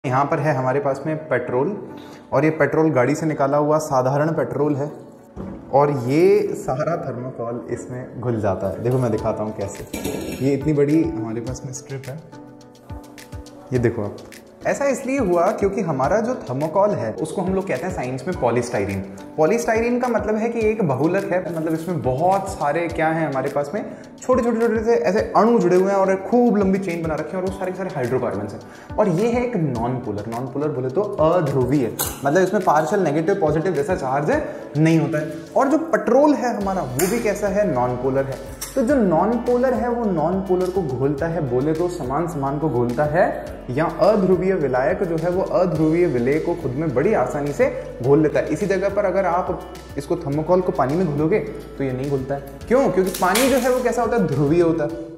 यहाँ पर है हमारे पास में पेट्रोल, और ये पेट्रोल गाड़ी से निकाला हुआ साधारण पेट्रोल है, और ये सारा थर्मोकोल इसमें घुल जाता है। देखो मैं दिखाता हूँ कैसे। ये इतनी बड़ी हमारे पास में स्ट्रिप है, ये देखो आप। ऐसा इसलिए हुआ क्योंकि हमारा जो थर्मोकोल है उसको हम लोग कहते हैं साइंस में पॉलीस्टाइरीन। पॉलीस्टाइरीन का मतलब है कि एक बहुलक है, मतलब इसमें बहुत सारे क्या है हमारे पास में छोटे छोटे छोटे से ऐसे अणु जुड़े हुए हैं और एक खूब लंबी चेन बना रखे हैं, और वो सारे हाइड्रोकार्बन्स हैं। और ये है एक नॉन पोलर बोले तो अध्रुवीय, मतलब इसमें पार्शियल नेगेटिव पॉजिटिव जैसा चार्ज नहीं होता है। और जो पेट्रोल है हमारा वो भी कैसा है, नॉन पोलर है। तो जो नॉन पोलर है वो नॉन पोलर को घोलता है, बोले तो समान को घोलता है, या अध्रुवीय विलायक जो है वो अध्रुवीय विलेय को खुद में बड़ी आसानी से घोल लेता है। इसी जगह पर अगर आप इसको थर्मोकोल को पानी में घोलोगे तो ये नहीं घुलता है। क्यों? क्योंकि पानी जो है वो कैसा होता है, ध्रुवीय होता है।